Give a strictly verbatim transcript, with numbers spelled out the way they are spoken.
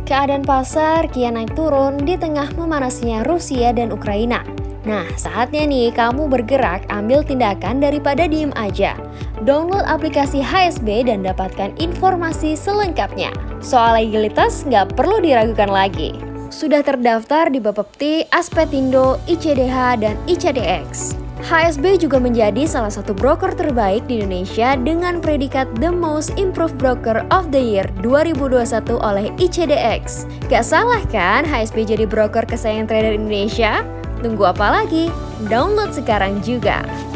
Keadaan pasar kian naik turun di tengah memanasnya Rusia dan Ukraina. Nah, saatnya nih kamu bergerak, ambil tindakan daripada diem aja. Download aplikasi H S B dan dapatkan informasi selengkapnya. Soal legalitas nggak perlu diragukan lagi. Sudah terdaftar di Bapepti, Aspetindo, I C D H, dan I C D X. H S B juga menjadi salah satu broker terbaik di Indonesia dengan predikat The Most Improved Broker of the Year dua ribu dua puluh satu oleh I C D X. Gak salah kan H S B jadi broker kesayangan trader Indonesia? Tunggu apa lagi? Download sekarang juga!